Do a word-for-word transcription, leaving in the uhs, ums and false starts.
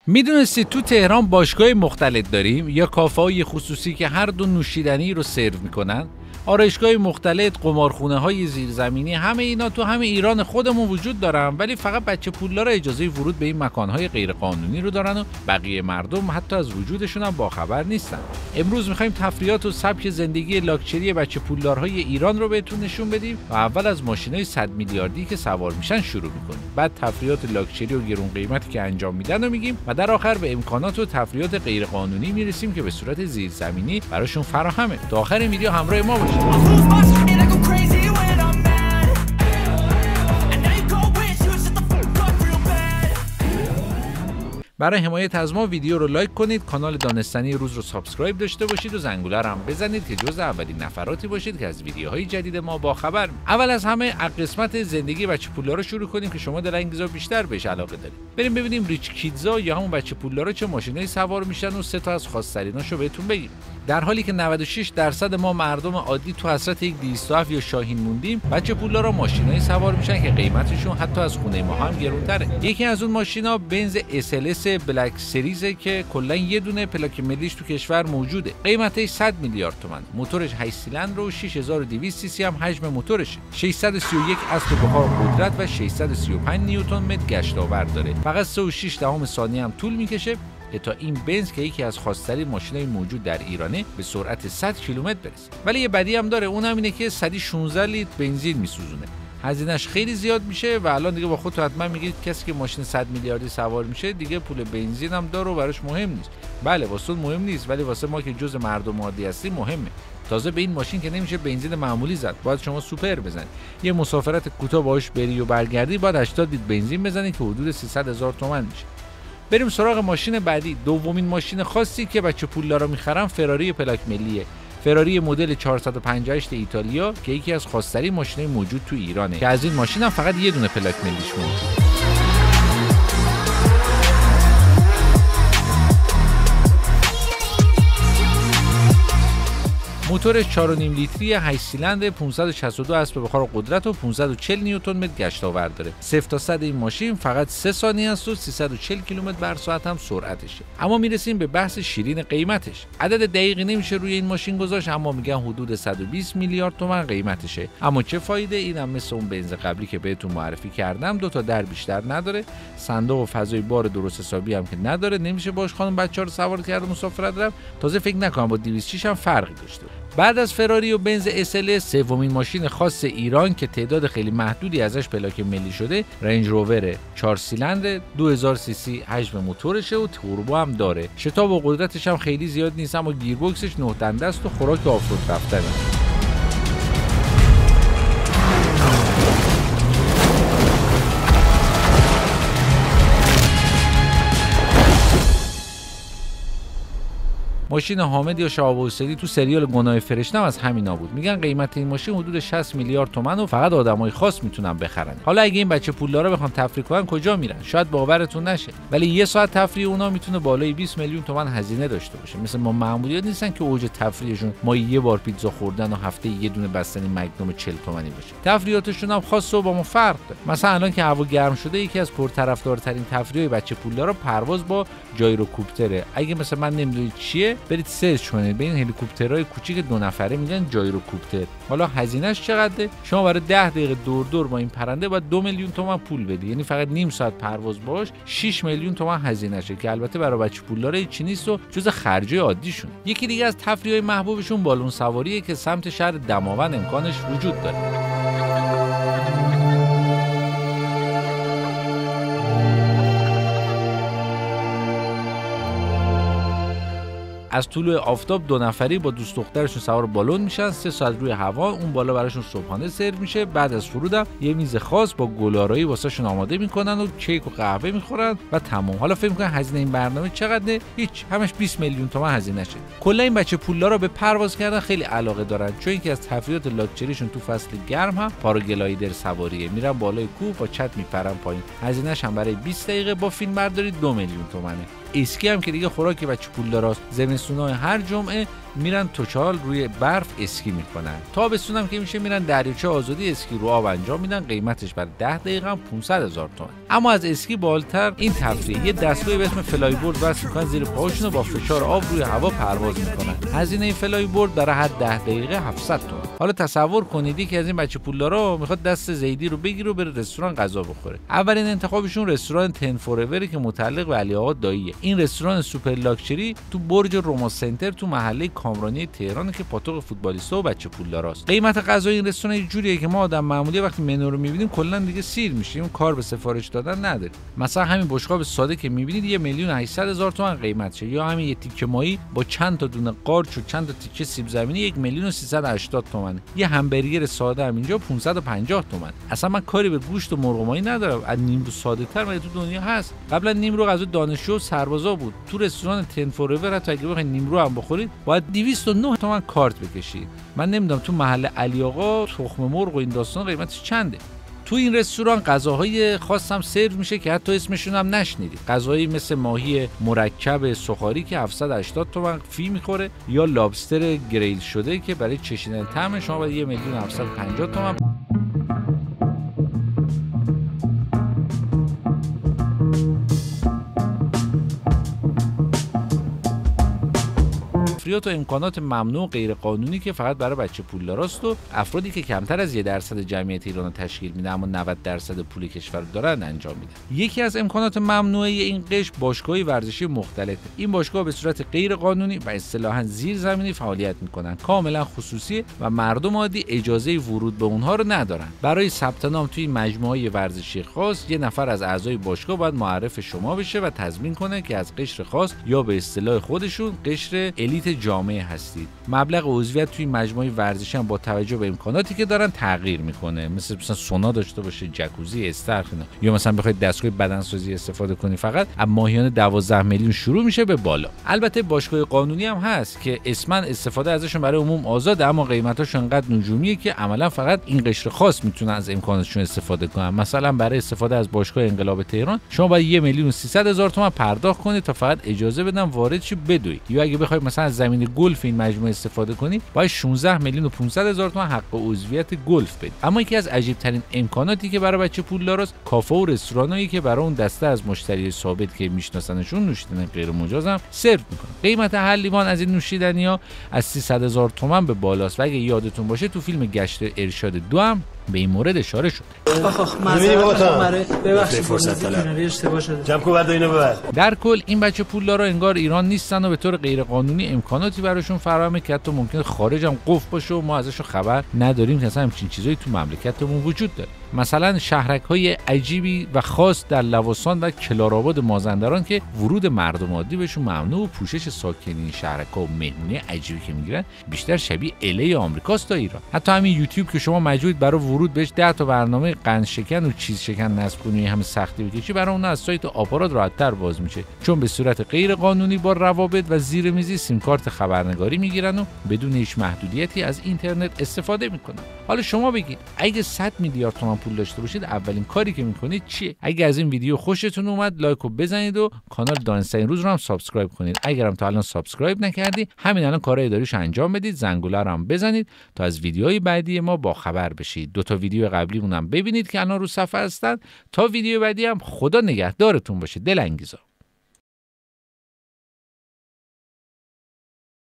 میدونستید تو تهران باشگاه مختلط داریم یا کافه‌های خصوصی که هر دو نوشیدنی رو سرو میکنن؟ آرایشگاه مختلط، قمارخونه‌های زیرزمینی، همه اینا تو همه ایران خودمون وجود دارن، ولی فقط بچه پولدارا اجازه ورود به این مکان‌های غیرقانونی رو دارن و بقیه مردم حتی از وجودشون هم باخبر نیستن. امروز می‌خوایم تفریحات و سبک زندگی لاکچری بچه پولدارهای ایران رو بهتون نشون بدیم و اول از ماشین‌های صد میلیاردی که سوار میشن شروع می‌کنیم. بعد تفریحات لاکچری و گرون قیمتی که انجام میدن رو میگیم و در آخر به امکانات و تفریحات غیرقانونی میرسیم که به صورت زیرزمینی براشون فراهمه. تا آخر ویدیو همراه ما باشید. برای حمایت از ما ویدیو رو لایک کنید، کانال دانستنی روز رو سابسکرایب داشته باشید و زنگوله رو هم بزنید که جزء اولین نفراتی باشید که از ویدیوهای جدید ما با خبر. اول از همه قسمت زندگی بچه پولدارا شروع کنیم که شما در این چیزا بیشتر بهش علاقه دارید. بریم ببینیم ریچ کیدزا یا همون بچه پولدارا چه ماشینایی سوار میشن و سه تا از خاص‌تریناشو بهتون بگیم. در حالی که نود و شش درصد ما مردم عادی تو حسرت یک دویست و هفت یا شاهین موندیم، بچه پولدارا ماشینایی سوار میشن که قیمتشون حتی از خونه ما هم گرونتره. یکی از اون ماشینا بنز اس ال اس بلک سریزه که کلا یه دونه پلاک ملیش تو کشور موجوده. قیمتش صد میلیارد تومان. موتورش هشت سیلندر و شش هزار و دویست سی سی هم حجم موتورشه. ششصد و سی و یک اسب بخار قدرت و ششصد و سی و پنج نیوتن متر گشتاور داره. فقط سه و شش دهم ثانیه هم طول میکشه که تا این بنز که یکی از خاص‌ترین ماشینای موجود در ایرانه به سرعت صد کیلومتر برسه. ولی یه بدی هم داره، اونم اینه که صد و شانزده لیتر بنزین میسوزونه. هزینه‌اش خیلی زیاد میشه و الان دیگه با خودت حتما میگید کسی که ماشین صد میلیاردی سوار میشه دیگه پول بنزین هم داره و براش مهم نیست. بله واسه مهم نیست، ولی واسه ما که جز مردم عادی هستیم مهمه. تازه به این ماشین که نمیشه بنزین معمولی زد، باید شما سوپر بزنید. یه مسافرت کوتاه باهاش بری و برگردی باید هشتاد لیتر بنزین بزنید که حدود سیصد هزار تومان میشه. بریم سراغ ماشین بعدی. دومین ماشین خاصی که بچه پولدارا میخرن فراری پلاک ملیه. فراری مدل چهارصد و پنجاه و هشت ایتالیا که یکی از خاص‌ترین ماشین‌های موجود تو ایرانه که از این ماشین هم فقط یه دونه پلاک ملیش مونده. موتورش چهار و نیم لیتری هشت سیلندر پانصد و شصت و دو اسب بخار قدرت و پانصد و چهل نیوتن متر گشتاور داره. صفر تا صد این ماشین فقط سه ثانیه است و سیصد و چهل کیلومتر بر ساعت هم سرعتشه. اما میرسیم به بحث شیرین قیمتش. عدد دقیقی نمیشه روی این ماشین گذاشت، اما میگن حدود صد و بیست میلیارد تومان قیمتشه. اما چه فایده؟ اینم مثل اون بنز قبلی که بهتون معرفی کردم، دو تا در بیشتر نداره، صندوق و فضای بار درست حسابی هم که نداره، نمیشه باش خانم بچه‌ها رو سوار کرد مسافرت رفت. تازه فکر نکنم با دویست و شش هم فرقی داشته. بعد از فراری و بنز اس ال اس، سومین ماشین خاص ایران که تعداد خیلی محدودی ازش پلاک ملی شده، رنج روور چهار سیلندر دو هزار سی سی حجم موتورشه و توربو هم داره. شتاب و قدرتش هم خیلی زیاد نیست، اما گیربکسش نه دنده است و خوراک آفرود رفتنه. ماشین حامد یا شهاب حسینی تو سریال گناه فرشته از همینا بود. میگن قیمت این ماشین حدود شصت میلیارد تومان و فقط آدمای خاص میتونن بخرن. حالا اگه این بچه پولدارا بخوان تفریح کنن کجا میرن؟ شاید باورتون نشه، ولی یه ساعت تفریح اونا میتونه بالای بیست میلیون تومان هزینه داشته باشه. مثل ما معمولیات نیستن که اوج تفریحشون ما یه بار پیتزا خوردن و هفته یه دونه بستنی مگنوم چهل تومانی باشه. تفریحاتشون هم خاصه و با ما فرق داره. مثلا الان که هوا گرم شده، یکی از پرطرفدارترین تفریحای بچه پولدارا پرواز با جایروکوپتره. اگه مثلا من نمیدونید چیه، برید سرچ کنید. به این هلیکوپترهای کوچیک دو نفره میگن جایروکوپتر. حالا هزینه‌اش چقدره؟ شما برای ده دقیقه دور دور با این پرنده باید دو میلیون تومان پول بدی، یعنی فقط نیم ساعت پرواز باش شش میلیون تومان هزینه‌شه که البته برای بچه پولدارا چی نیست و جز خرجای عادیشون. یکی دیگه از تفریح‌های محبوبشون بالون سواریه که سمت شهر دماوند امکانش وجود داره. از طلوع آفتاب دو نفری با دوست دخترشون سوار بالون میشن، سه ساعت روی هوا، اون بالا براشون صبحانه سرو میشه. بعد از فرودم یه میز خاص با گلارایی واسهشون آماده میکنن و کیک و قهوه میخورن و تمام. حالا فکر میکنن هزینه این برنامه چقدره؟ هیچ، همش بیست میلیون تومان هزینه شه. کلا این بچه پولدارا به پرواز کردن خیلی علاقه دارن، چون اینکه از تفریحات لاکچریشون تو فصل گرم هم پاراگلایدر سواریه، میرن بالای کوه با چت میپرن پایین. هزینه‌ش هم برای بیست دقیقه با فیلم برداری دو میلیون تومانه. اسکی هم که دیگه خوراک بچه پولداراست، زمستونای هر جمعه میرن توچال روی برف اسکی میکنن. تابستون هم که میشه میرن دریاچه آزادی اسکی رو آب انجام میدن. قیمتش برای ده دقیقه هم پانصد هزار تومان. اما از اسکی بالاتر این تفریح، یه دستگاهی به اسم فلای بورد وصل میکنن زیر پاهاشون و با فشار آب روی هوا پرواز میکنن. هزینه فلای بورد برای هر ده دقیقه هفتصد تومان. حالا تصور کنید که از این بچه پولدارا میخواد دست زیدی رو بگیره و بره رستوران غذا بخوره. اولین انتخابشون رستوران تن فوروره که متعلق به علی آقا داییه. این رستوران سوپر لاکچری تو برج روما سنتر تو محله کامرانی تهران که پاتوق فوتبالیستا و بچه پولداراست. قیمت غذای این رستوران یه جوریه که ما آدم معمولی وقتی منو رو میبینیم کلا دیگه سیر میشیم، کار به سفارش دادن نداره. مثلا همین بشقاب ساده که میبینید یه میلیون و هشتصد هزار تومان قیمتشه، یا همین یه تیکه ماهی با چند تا دونه قارچ و چند تا تیکه سیب زمینی یک میلیون و سیصد و هشتاد تومانه. یه همبرگر ساده هم اینجا پانصد و پنجاه تومان. اصلا من کاری به گوشت و مرغ ماهی ندارم، از نیمرو ساده تر مگه تو دنیا هست؟ قبلا نیمرو غذا دانشجو و سربازا بود. تو رستوران تن فوروره حتی اگه بخواید نیمرو هم بخورید باید دویست و نه تومان کارت بکشید. من نمیدونم تو محل علی آقا تخم مرغ و این داستان قیمتش چنده. تو این رستوران غذاهای خاص هم سرو میشه که حتی اسمشون هم نشنیدید. غذایی مثل ماهی مرکب سخاری که هفتصد و هشتاد تومان فی میخوره، یا لابستر گریل شده که برای چشیدن طعم شما باید یک میلیون و هفتصد و پنجاه تومان. تفریحات و امکانات ممنوع و غیر قانونی که فقط برای بچه پولداراست و افرادی که کمتر از یک درصد جمعیت ایران تشکیل میدن اما نود درصد پول کشور رو دارن انجام میدن. یکی از امکانات ممنوعه این قشر باشگاه ورزشی مختلفه. این باشگاه به صورت غیر قانونی و اصطلاحاً زیرزمینی فعالیت میکنن، کاملا خصوصی و مردم عادی اجازه ورود به اونها رو ندارن. برای ثبت نام توی مجموعه ورزشی خاص یه نفر از اعضای باشگاه باید معرف شما بشه و تضمین کنه که از قشر خاص یا به اصطلاح خودشون قشر الیت جامعه هستید. مبلغ عضویت توی مجموعه ورزشی هم با توجه به امکاناتی که دارن تغییر میکنه. مثل مثلا سونا داشته باشه، جکوزی، استرخ، یا مثلا بخواید دستگاه بدنسازی استفاده کنی فقط از ماهیانه دوازده میلیون شروع میشه به بالا. البته باشگاه قانونی هم هست که اسمن استفاده ازشون برای عموم آزاده، اما قیمتاشون انقدر نجومیه که عملا فقط این قشر خاص میتونن از امکاناتشون استفاده کنن. مثلا برای استفاده از باشگاه انقلاب تهران شما باید یک میلیون و سیصد هزار تومان پرداخت کنید تا فقط اجازه بدن وارد شی بدوی. یا اگه بخواید مثلا از زمین گلف این مجموعه استفاده کنی باید شانزده میلیون و پانصد هزار تومان حق عضویت گلف بدید. اما یکی از عجیب ترین امکاناتی که برای بچه پولداراست کافه و رستورانایی که برای اون دسته از مشتری ثابت که میشناسنشون نوشیدنی غیر مجاز هم سرو میکنن. قیمت هر لیوان از این نوشیدنی‌ها از سیصد هزار تومان به بالاست و اگه یادتون باشه تو فیلم گشت ارشاد دو هم به این مورد اشاره شد. آخ آخ معذرت ببخشید فرصت طلب اشتباه شده. جمع کو بعد اینو ببر. در کل این بچه پولدارا انگار ایران نیستن و به طور غیر قانونی امکاناتی براشون فراهمه که حتی ممکن خارج هم قفل باشه و ما ازشون خبر نداریم که اصلا همچین چیزایی تو مملکتمون وجود داره. مثلا شهرک‌های عجیبی و خاص در لواسان و کلارآباد مازندران که ورود مردم عادی بهشون ممنوع و پوشش ساکنین شهرک‌ها و مهمونی عجیبی که میگیرن بیشتر شبیه الی آمریکاست تا ایران. حتی همین یوتیوب که شما مجبورید برای ورود بهش ده تا برنامه قند شکن و چیز شکن نصب کنی همه سختی بکشی، برای اون از سایت آپارات راحت‌تر باز میشه، چون به صورت غیر قانونی با روابط و زیرمیزی سیم کارت خبرنگاری میگیرن و بدون هیچ محدودیتی از اینترنت استفاده میکنن. حالا شما بگید اگه صد میلیارد تومان پول داشته باشید اولین کاری که میکنید چیه؟ اگه از این ویدیو خوشتون اومد لایکو بزنید و کانال دانستنی روز رو هم سابسکرایب کنید. اگرم تا الان سابسکرایب نکردی همین الان کارهای اداریشو انجام بدید، زنگوله رو هم بزنید تا از ویدیوهای بعدی ما با خبر بشید. دو تا ویدیو قبلیمون هم ببینید که الان رو صفحه هستن. تا ویدیو بعدی هم خدا نگهدارتون باشه. دلانگیزا.